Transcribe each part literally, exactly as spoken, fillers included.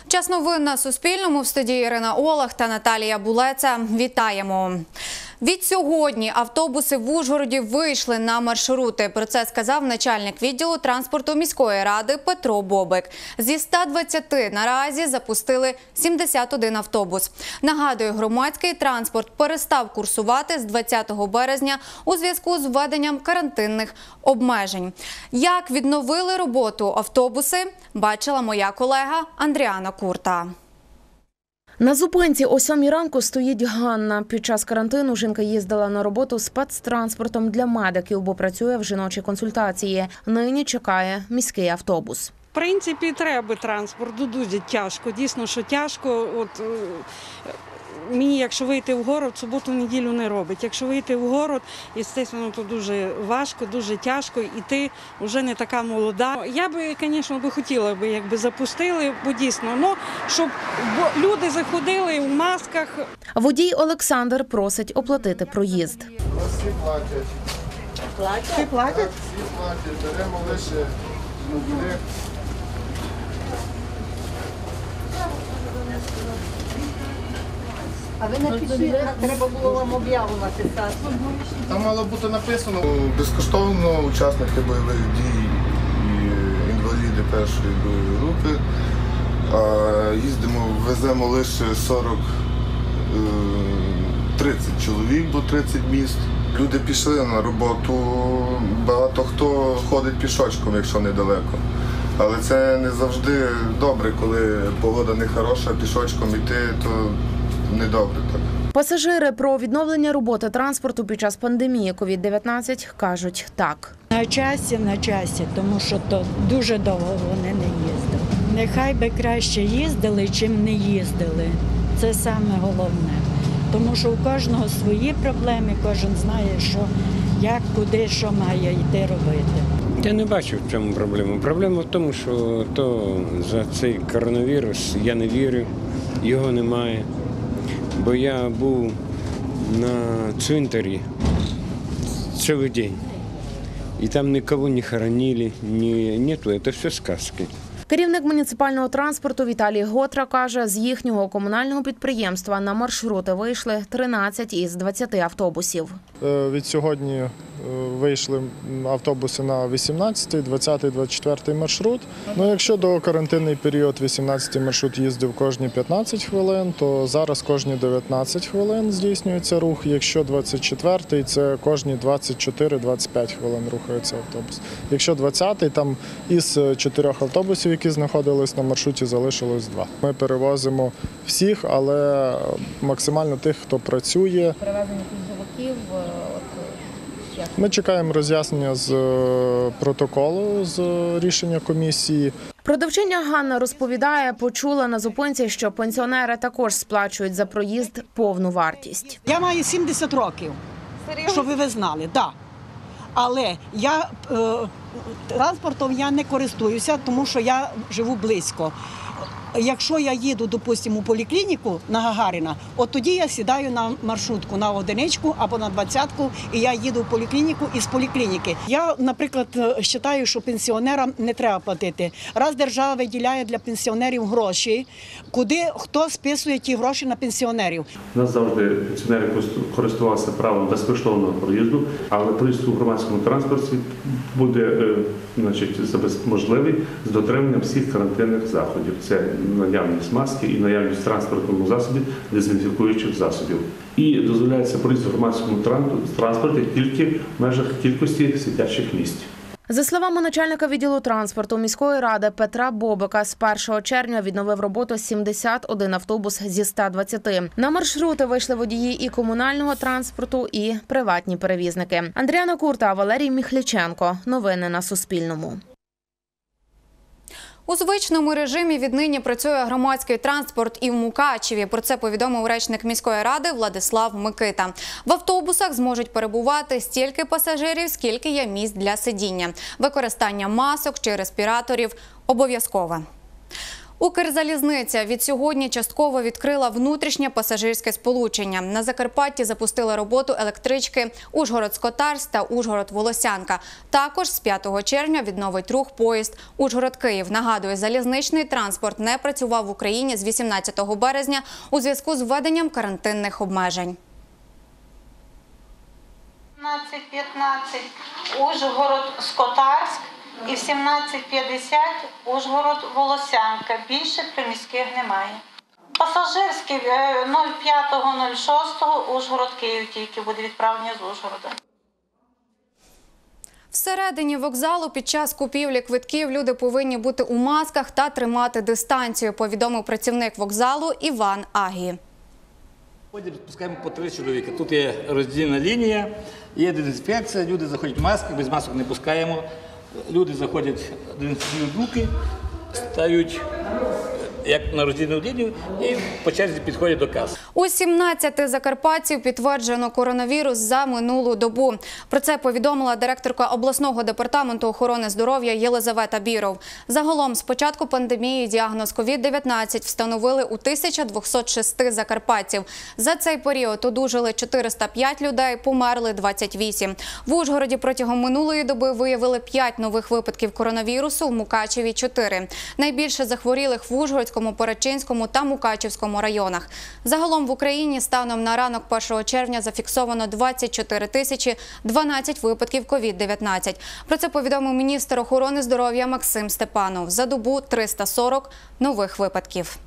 Час новин на Суспільному. В студії Ірина Олег та Наталія Булеца. Вітаємо! Від сьогодні автобуси в Ужгороді вийшли на маршрути. Про це сказав начальник відділу транспорту міської ради Петро Бобик. Зі ста двадцяти наразі запустили сімдесят один автобус. Нагадую, громадський транспорт перестав курсувати з двадцятого березня у зв'язку з введенням карантинних обмежень. Як відновили роботу автобуси, бачила моя колега Андріана Курта. На зупинці о сьомій ранку стоїть Ганна. Під час карантину жінка їздила на роботу спецтранспортом для медиків, бо працює в жіночій консультації. Нині чекає міський автобус. В принципі, треба транспорт, дуже тяжко, дійсно, що тяжко. От, мені, якщо вийти в город, суботу-неділю не робить. Якщо вийти в город, звісно, то дуже важко, дуже тяжко, і ти вже не така молода. Я би, звісно, би хотіла, би, якби запустили, бо дійсно, ну, щоб люди заходили в масках. Водій Олександр просить оплатити проїзд. Всі платять. Платять? Всі платять? Всі платять, беремо лише людей. А ви напишіть, треба було вам об'яву написати. Там мало бути написано безкоштовно учасники бойових дій і інваліди першої бойової групи. А їздимо, веземо лише сорок тридцять чоловік, бо тридцять міст. Люди пішли на роботу, багато хто ходить пішочком, якщо недалеко. Але це не завжди добре, коли погода не хороша, пішочком йти, то недобре так. Пасажири про відновлення роботи транспорту під час пандемії ковід дев'ятнадцять кажуть так. На часі, на часі, тому що то дуже довго вони не їздили. Нехай би краще їздили, чим не їздили. Це саме головне. Тому що у кожного свої проблеми, кожен знає, що, як, куди, що має йти робити. Я не бачу, в чому проблема. Проблема в тому, що то за цей коронавірус я не вірю, його немає. Бо я був на цвинтарі цілий день. І там нікого не хоронили, ні, нету, це все сказки. Керівник муніципального транспорту Віталій Готра каже, з їхнього комунального підприємства на маршрути вийшли тринадцять із двадцяти автобусів. Від сьогодні вийшли автобуси на вісімнадцятий, двадцятий, двадцять четвертий маршрут. Ну, якщо до карантинний період вісімнадцятий маршрут їздив кожні п'ятнадцять хвилин, то зараз кожні дев'ятнадцять хвилин здійснюється рух. Якщо двадцять четвертий, це кожні двадцять чотири - двадцять п'ять хвилин рухається автобус. Якщо двадцятий, там із чотирьох автобусів, які знаходились на маршруті, залишилось два. Ми перевозимо всіх, але максимально тих, хто працює. Перевезення пільговиків. Ми чекаємо роз'яснення з протоколу, з рішення комісії. Продавчиня Ганна розповідає, почула на зупинці, що пенсіонери також сплачують за проїзд повну вартість. Я маю сімдесят років, щоб ви знали, так. Да. Але я е, транспортом я не користуюся, тому що я живу близько. Якщо я їду, допустимо, у поліклініку на Гагаріна, от тоді я сідаю на маршрутку, на одиничку або на двадцятку, і я їду в поліклініку із поліклініки. Я, наприклад, вважаю, що пенсіонерам не треба платити. Раз держава виділяє для пенсіонерів гроші, куди, хто списує ті гроші на пенсіонерів? У нас завжди пенсіонери користувалися правом безкоштовного проїзду, але проїзд у громадському транспорті буде, значить, можливий з дотриманням всіх карантинних заходів. Це наявність маски і наявність в транспортному засобі дезінфікуючих засобів. І дозволяється проїзд у громадському транспорті тільки в межах кількості сидячих місць. За словами начальника відділу транспорту міської ради Петра Бобика, з першого червня відновив роботу сімдесят один автобус зі ста двадцяти. На маршрути вийшли водії і комунального транспорту, і приватні перевізники. Андріана Курта, Валерій Міхліченко. Новини на Суспільному. У звичному режимі віднині працює громадський транспорт і в Мукачеві. Про це повідомив речник міської ради Владислав Микита. В автобусах зможуть перебувати стільки пасажирів, скільки є місць для сидіння. Використання масок чи респіраторів обов'язкове. Укрзалізниця від сьогодні частково відкрила внутрішнє пасажирське сполучення. На Закарпатті запустили роботу електрички Ужгород-Скотарськ та Ужгород-Волосянка. Також з п'ятого червня відновить рух поїзд Ужгород-Київ. Нагадую, залізничний транспорт не працював в Україні з вісімнадцятого березня у зв'язку з введенням карантинних обмежень. сімнадцять п'ятнадцять Ужгород-Скотарськ і в сімнадцять п'ятдесят Ужгород-Волосянка. Більше приміських немає. Пасажирський нуль п'ятого нуль шостого Ужгород-Київ тільки буде відправлення з Ужгорода. Всередині вокзалу під час купівлі квитків люди повинні бути у масках та тримати дистанцію, повідомив працівник вокзалу Іван Агі. Пускаємо по три чоловіка. Тут є роздільна лінія, є дезінфекція, люди заходять в маски, без масок не пускаємо. Люди заходять, дезінфікують руки, стають як на роздільну лінію і по черзі підходять до каси. У сімнадцяти закарпатців підтверджено коронавірус за минулу добу. Про це повідомила директорка обласного департаменту охорони здоров'я Єлизавета Біров. Загалом з початку пандемії діагноз ковід дев'ятнадцять встановили у тисяча двісті шість закарпатців. За цей період одужали чотириста п'ять людей, померли двадцять вісім. В Ужгороді протягом минулої доби виявили п'ять нових випадків коронавірусу, в Мукачеві – чотири. Найбільше захворілих в Ужгородському, Перечинському та Мукачівському районах. Загалом в Україні станом на ранок першого червня зафіксовано двадцять чотири тисячі дванадцять випадків ковід дев'ятнадцять. Про це повідомив міністр охорони здоров'я Максим Степанов. За добу триста сорок нових випадків.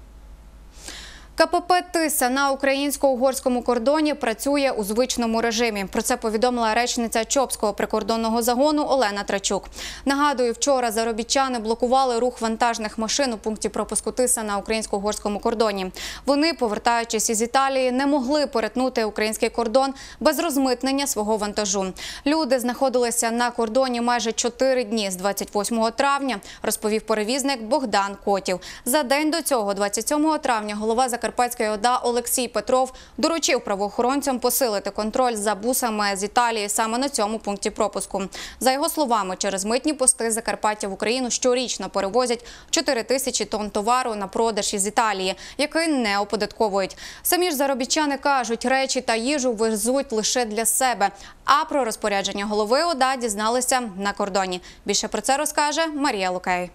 ка пе пе «Тиса» на українсько-угорському кордоні працює у звичному режимі. Про це повідомила речниця Чопського прикордонного загону Олена Трачук. Нагадую, вчора заробітчани блокували рух вантажних машин у пункті пропуску «Тиса» на українсько-угорському кордоні. Вони, повертаючись із Італії, не могли перетнути український кордон без розмитнення свого вантажу. Люди знаходилися на кордоні майже чотири дні з двадцять восьмого травня, розповів перевізник Богдан Котів. За день до цього, двадцять сьомого травня, голова Закарпатської ОДА Олексій Петров доручив правоохоронцям посилити контроль за бусами з Італії саме на цьому пункті пропуску. За його словами, через митні пости Закарпаття в Україну щорічно перевозять чотири тисячі тонн товару на продаж із Італії, який не оподатковують. Самі ж заробітчани кажуть, речі та їжу везуть лише для себе. А про розпорядження голови ОДА дізналися на кордоні. Більше про це розкаже Марія Лукей.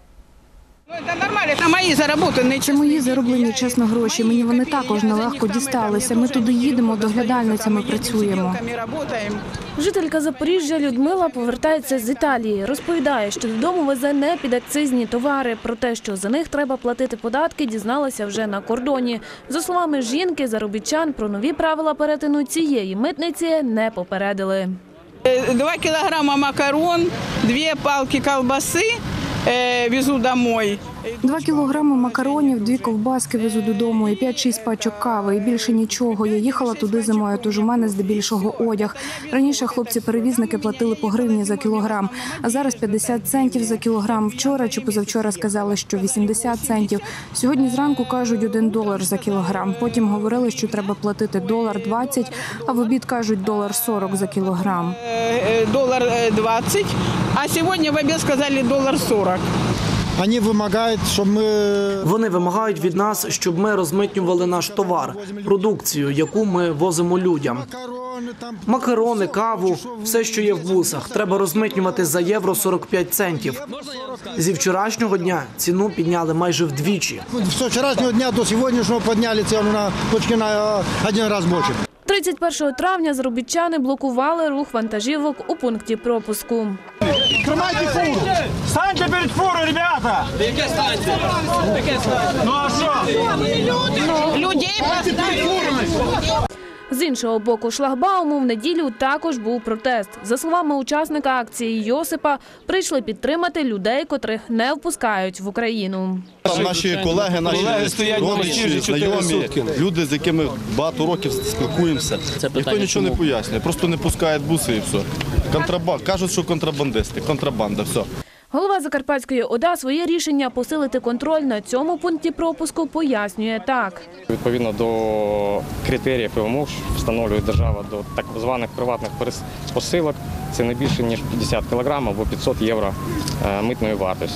Це мої зароблені чесно гроші. Мені вони також нелегко дісталися. Ми туди їдемо, доглядальницями працюємо. Жителька Запоріжжя Людмила повертається з Італії. Розповідає, що додому везе не підакцизні товари. Про те, що за них треба платити податки, дізналася вже на кордоні. За словами жінки, заробітчан про нові правила перетину цієї митниці не попередили. Два кілограми макарон, дві палки колбаси везу домой. Два кілограми макаронів, дві ковбаски везу додому і п'ять-шість пачок кави. І більше нічого. Я їхала туди зимою, тож у мене здебільшого одяг. Раніше хлопці-перевізники платили по гривні за кілограм, а зараз п'ятдесят центів за кілограм. Вчора чи позавчора сказали, що вісімдесят центів. Сьогодні зранку кажуть один долар за кілограм. Потім говорили, що треба платити долар двадцять, а в обід кажуть долар сорок за кілограм. Долар двадцять, а сьогодні в обід сказали долар сорок. Вони вимагають, щоб ми... Вони вимагають від нас, щоб ми розмитнювали наш товар, продукцію, яку ми возимо людям. Макарони, каву, все, що є в бусах, треба розмитнювати за євро сорок п'ять центів. Зі вчорашнього дня ціну підняли майже вдвічі. З вчорашнього дня до сьогоднішнього підняли ціну на точки на один раз більше. тридцять першого травня заробітчани блокували рух вантажівок у пункті пропуску. Тримайте фуру! Станьте перед фурою, ребята! Яке станьте? Ну а що? Людей поставили. З іншого боку шлагбауму в неділю також був протест. За словами учасника акції Йосипа, прийшли підтримати людей, котрих не впускають в Україну. Там наші колеги, наші родичі, знайомі, люди, з якими багато років спілкуємося. Ніхто нічого не пояснює, просто не пускають буси і все. Контрабанд. Кажуть, що контрабандисти, контрабанда, все. Голова Закарпатської ОДА своє рішення посилити контроль на цьому пункті пропуску пояснює так. Відповідно до критеріїв і умов, що встановлює держава до так званих приватних посилок, це не більше, ніж п'ятдесят кілограмів або п'ятсот євро митної вартості.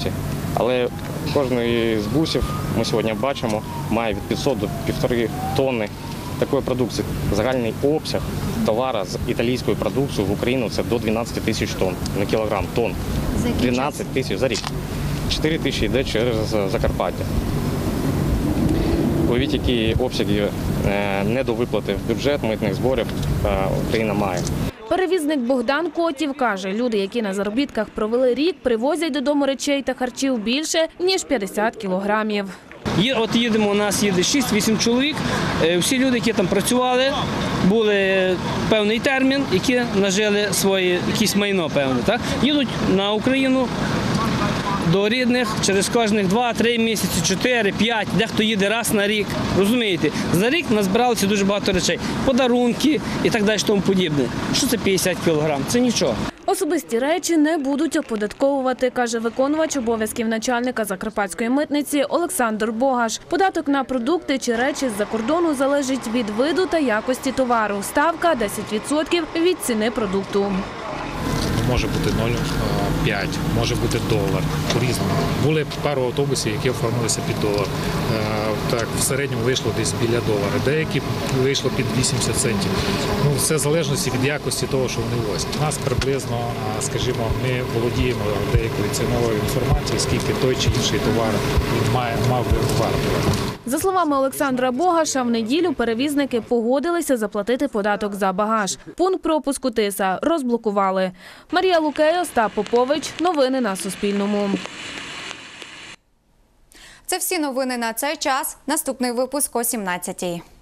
Але кожної з бусів, ми сьогодні бачимо, має від п'ятсот до півтори тонни такої продукції. Загальний обсяг товару з італійською продукцією в Україну – це до дванадцять тисяч тонн, не кілограм, тонн. дванадцять тисяч за рік. чотири тисячі йде через Закарпаття. Уявіть, які обсяги недовиплати в бюджет митних зборів Україна має. Перевізник Богдан Котів каже, люди, які на заробітках провели рік, привозять додому речей та харчів більше, ніж п'ятдесят кілограмів. Є, от їдемо, у нас їде шість-вісім чоловік. Е, Всі люди, які там працювали, були певний термін, які нажили своє якесь майно певне. Так? Їдуть на Україну до рідних через кожних два-три місяці, чотири-п'ять, дехто їде раз на рік. Розумієте, за рік назбиралося дуже багато речей. Подарунки і так далі, тому подібне. Що це п'ятдесят кілограм? Це нічого. Особисті речі не будуть оподатковувати, каже виконувач обов'язків начальника Закарпатської митниці Олександр Богаш. Податок на продукти чи речі з-за кордону залежить від виду та якості товару. Ставка – десять відсотків від ціни продукту. Може бути нуль цілих п'ять десятих, може бути долар, по-різному. Були пару автобусів, які оформилися під долар. Так, в середньому вийшло десь біля долара. Деякі вийшло під вісімдесят центів. Ну, все в залежності від якості того, що вони возять. У нас приблизно, скажімо, ми володіємо деякою ціновою інформацією, скільки той чи інший товар він має, мав би вартувати. За словами Олександра Богаша, в неділю перевізники погодилися заплатити податок за багаж. Пункт пропуску Тиса розблокували. Марія Лукей, Остап Попович. Новини на Суспільному. Це всі новини на цей час. Наступний випуск о сімнадцятій.